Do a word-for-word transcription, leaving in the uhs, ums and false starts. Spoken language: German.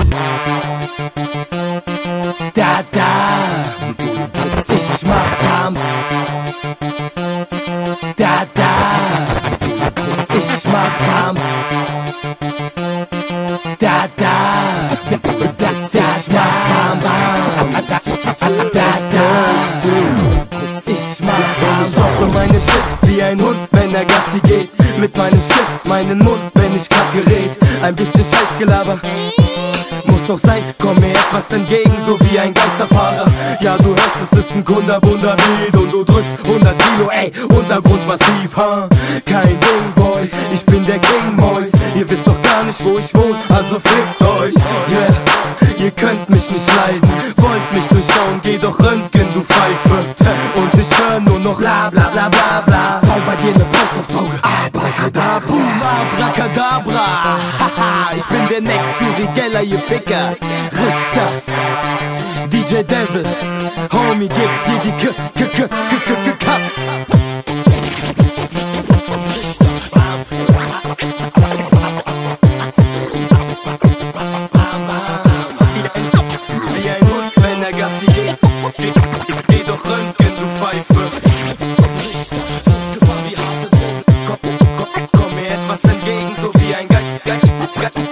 Da, da, ich mach Bam. Da, da, ich mach Bam. Da, da, ich mach Bam, Bam. Da, da, ich mach Bam. Ich droppe meine Shit wie ein Hund, wenn er Gassi geht. Mit meinem Stift, meinen Mund, wenn ich kacke red. Ein bisschen Scheißgelaber muss doch sein, komm mir etwas entgegen, so wie ein Geisterfahrer. Ja, du hörst, es ist ein kunderbunter Beat und du drückst hundert Kilo, ey, Untergrund massiv, ha? Kein Ding, Boy, ich bin der King Mois. Ihr wisst doch gar nicht, wo ich wohne, also fickt euch, yeah. Ihr könnt mich nicht leiden, wollt mich durchschauen, geh doch Röntgen, du Pfeife. Und ich hör nur noch bla bla bla bla bla. Ich zauber dir ne Faust aufs Auge, Abracadabra, Abracadabra. Haha, ich bin der Next Rigella, ihr Ficker. Richter, D J Devil, Homie, gib dir die K K K K K K Cups. Wie ein Hund, wenn er Gassi geht. Geh, geh doch Röntgen, du Pfeife. Richter, Suchtgefahr wie harte Drogen. Komm, komm, komm mir etwas entgegen, so wie ein Geist.